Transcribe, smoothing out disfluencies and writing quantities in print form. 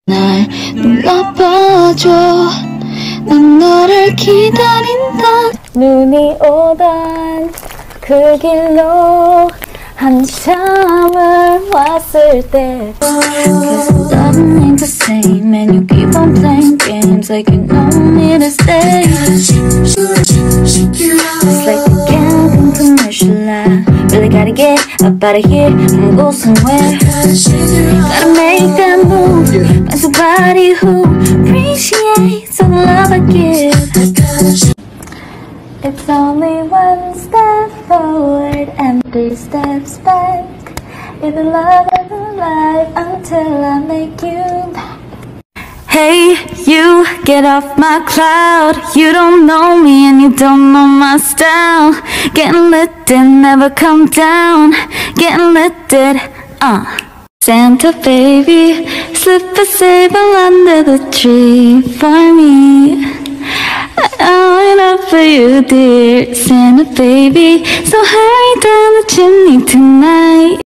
날 눌러봐줘. 난 너를 기다린다. 눈이 오던 그 길로 한참을 왔을 때 Cause loving ain't the same and you keep on playing games like you know me to stay. It's like the camping commercial. I really gotta get up out of here and go somewhere. Gotta make that move, find somebody who appreciates all the love I give. it's only one step forward and 3 steps back. You're the love of my life until I make you back. Hey, you, get off my cloud. You don't know me and you don't know my style. Getting lifted, never come down. Getting lifted, Santa baby, slip a sable under the tree for me. I'll wait up for you, dear Santa baby. So hurry down the chimney tonight.